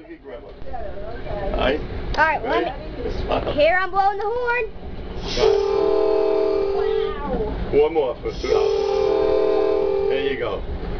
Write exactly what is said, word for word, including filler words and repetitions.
get grandma. Okay. All right? All right, well, let me, here I'm blowing the horn. Wow. One more for two dollars. There you go.